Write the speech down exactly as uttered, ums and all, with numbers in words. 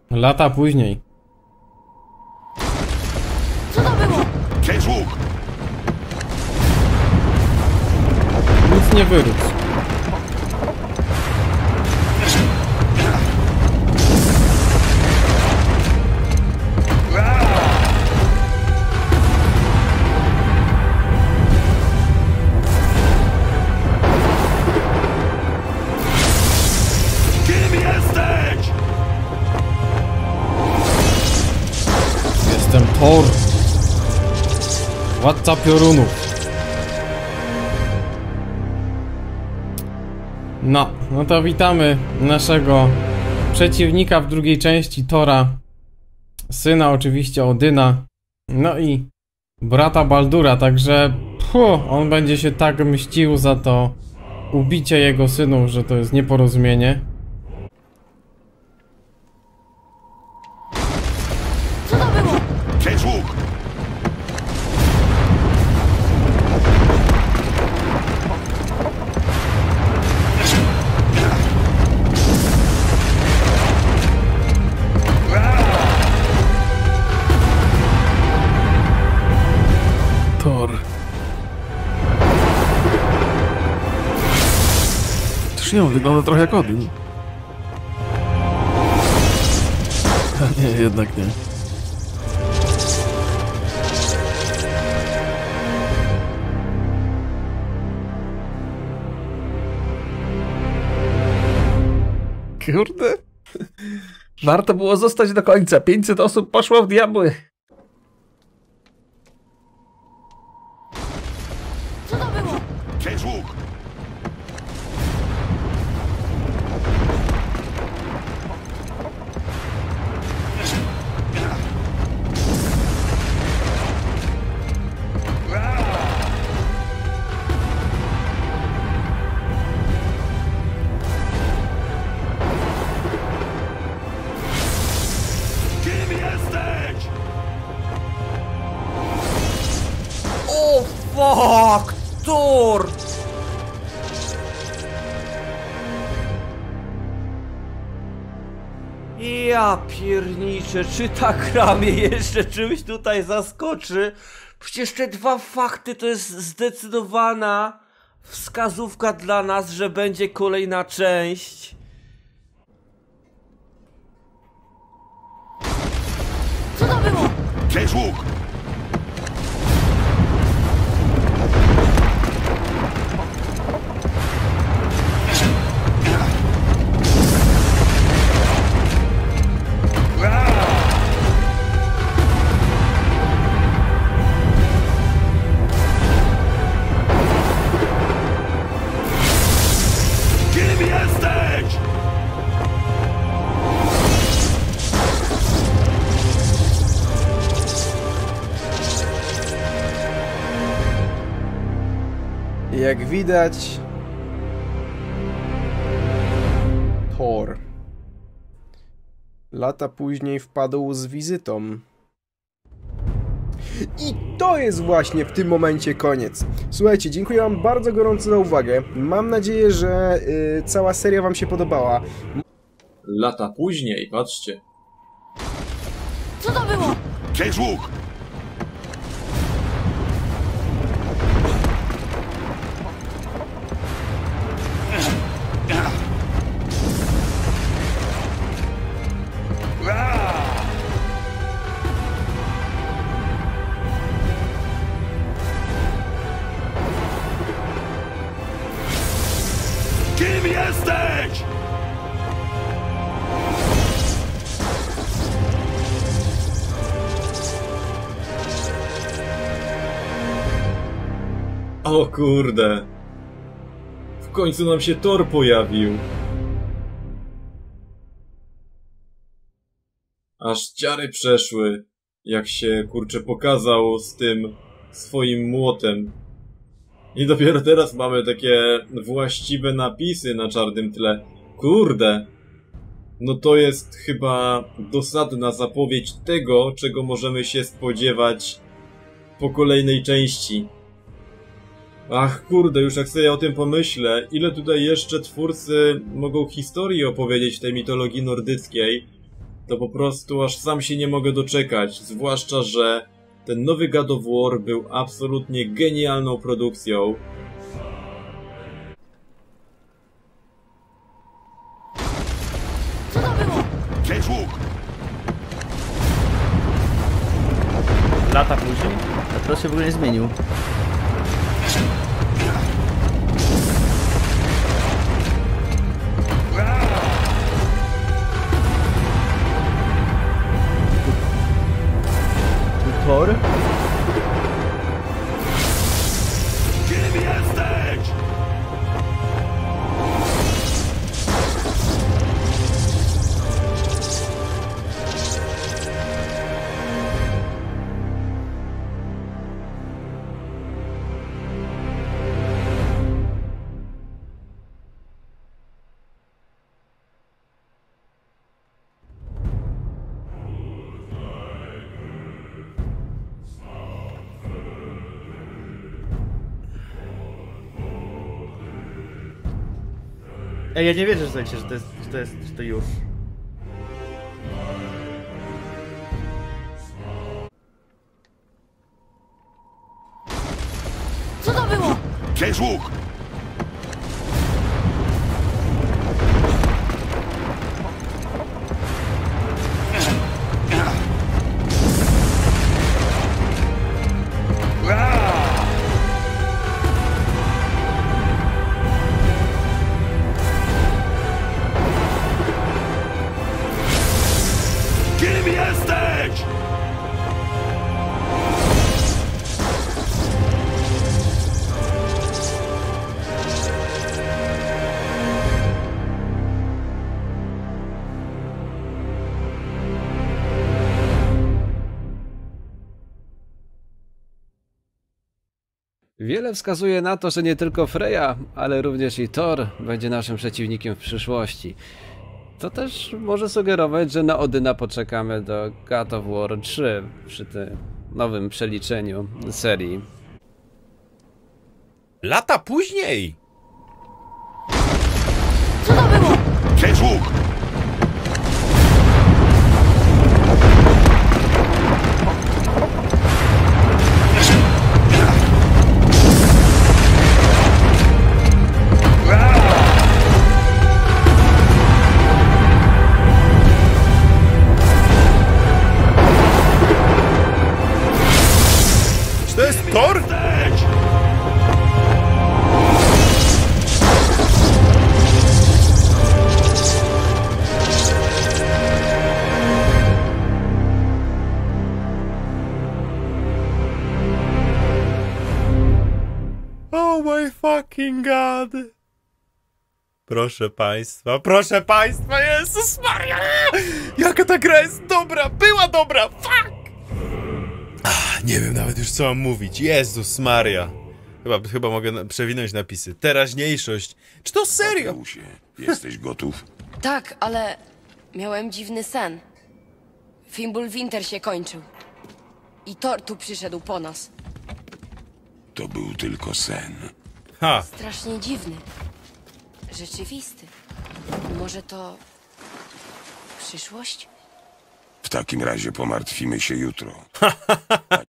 Lata później. Co to było? Kręć łuk! Nic nie wyrósł. Kim jesteś? Jestem Thor. Władca piorunów. No, no to witamy naszego przeciwnika w drugiej części, Thora. Syna oczywiście Odyna. No i brata Baldura, także puh, on będzie się tak mścił za to ubicie jego synów, że to jest nieporozumienie. Co to było? Kręć łuk! Thor. Czyż nie, on wygląda trochę jak Odin. A nie, jednak nie. Kurde. Warto było zostać do końca. pięćset osób poszło w diabły. Co to było? Kręć łuk! Kim jesteś? O fuck! Thor! Ja pierniczę, czy ta gra mnie jeszcze czymś tutaj zaskoczy? Przecież te dwa fakty to jest zdecydowana wskazówka dla nas, że będzie kolejna część. Co to było? Kręć łuk! Kim jesteś? Jak widać, Thor lata później wpadł z wizytą. I to jest właśnie w tym momencie koniec. Słuchajcie, dziękuję wam bardzo gorąco za uwagę. Mam nadzieję, że y, cała seria wam się podobała. Lata później, patrzcie. Co to było? Kręć łuk! Kim jesteś? O kurde. W końcu nam się Thor pojawił. Aż ciary przeszły, jak się kurczę pokazał z tym swoim młotem. I dopiero teraz mamy takie właściwe napisy na czarnym tle. Kurde! No to jest chyba dosadna zapowiedź tego, czego możemy się spodziewać po kolejnej części. Ach kurde, już jak sobie o tym pomyślę, ile tutaj jeszcze twórcy mogą historii opowiedzieć w tej mitologii nordyckiej, to po prostu aż sam się nie mogę doczekać. Zwłaszcza, że ten nowy God of War był absolutnie genialną produkcją. Co to było? Kręć łuk! Lata później? A to się w ogóle nie zmienił. Thor? Kim jesteś? Ej, ja nie wierzę, że to jest, że to jest, że to, jest, że to już. Co to było? Kręć łuk! Kim jesteś? Wiele wskazuje na to, że nie tylko Freya, ale również i Thor będzie naszym przeciwnikiem w przyszłości. To też może sugerować, że na Odyna poczekamy do God of War trzy przy tym nowym przeliczeniu serii. Lata później! Co to było? Kręć łuk! Czy to jest Thor? Jesteś! Oh my fucking god! Proszę państwa, proszę państwa, Jezus Maria! Jaka ta gra jest dobra! Była dobra! Fuck! Ach, nie wiem nawet już co mam mówić. Jezus Maria! Chyba, chyba mogę na przewinąć napisy. Teraźniejszość. Czy to serio? Mateusie, jesteś gotów? Tak, ale miałem dziwny sen. Fimbulwinter się kończył. I Thor tu przyszedł po nas. To był tylko sen. Ha! Strasznie dziwny. Rzeczywisty. Może to... przyszłość? W takim razie pomartwimy się jutro.